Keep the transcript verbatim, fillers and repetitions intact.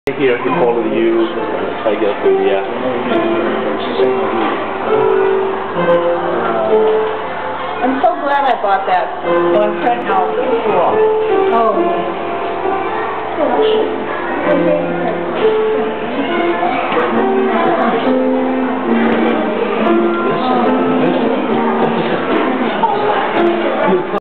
You know, get hold of the U, I guess, and yeah. I'm so glad I bought that one print out before. Oh,